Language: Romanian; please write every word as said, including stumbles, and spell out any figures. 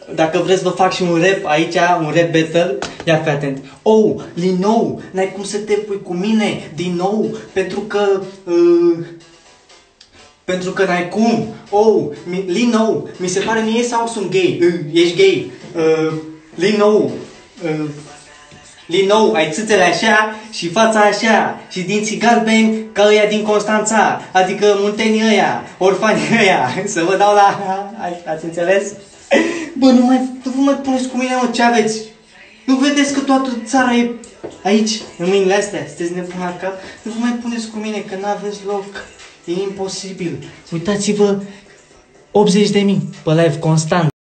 Dacă vreți vă fac și un rap aici, un rap battle. Ia fi atent. Oh, Linou, n-ai cum să te pui cu mine din nou, pentru că... Uh, pentru că n-ai cum. Oh, mi, Linou, mi se pare mie sau sunt gay? Uh, ești gay. Uh, Linou. Uh, Linou, ai țâțele așa și fața așa și dinții galbeni ca ăia din Constanța, adică muntenii ăia, orfanii ăia, să vă dau la... Ați înțeles? Bă, nu mai, nu vă mai puneți cu mine, mă, ce aveți? Nu vedeți că toată țara e aici, în mâinile astea? Sunteți nebuni la cap? Nu vă mai puneți cu mine, că n-aveți loc. E imposibil. Uitați-vă, optzeci de mii pe live constant.